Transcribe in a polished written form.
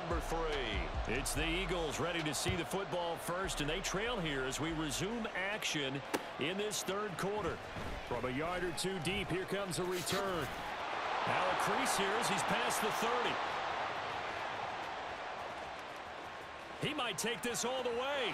number 3. It's the Eagles ready to see the football first, and they trail here as we resume action in this third quarter. From a yard or two deep, here comes a return. Now a crease here as he's past the 30. He might take this all the way.